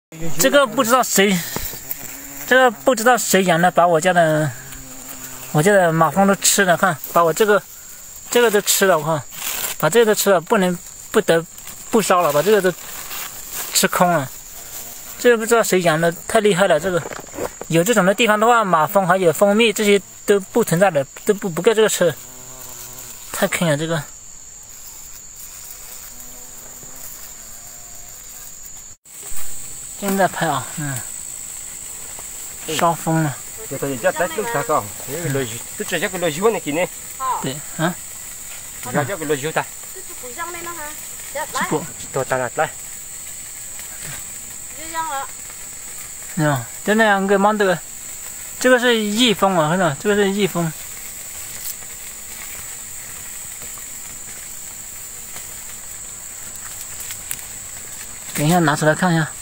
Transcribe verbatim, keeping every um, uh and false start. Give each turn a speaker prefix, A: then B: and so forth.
A: 这个不知道谁，这个不知道谁养的，把我家的我家的马蜂都吃了，看，把我这个这个都吃了，我看，把这个都吃了，不能不得不烧了，把这个都吃空了。这个不知道谁养的，太厉害了。这个有这种的地方的话，马蜂还有蜂蜜这些都不存在的，都不不够这个吃，太坑了这个。现在拍啊，嗯，烧疯了。
B: 这个叫在路上搞，这个落油，都直接个落油呢，给你。
A: 对，啊。
B: 直接个落油的。
A: 不，
B: 多大了来。
A: 嗯，就那样个忙这个，这个是蜜蜂啊，看到，这个是蜜蜂。等一下拿出来看一下。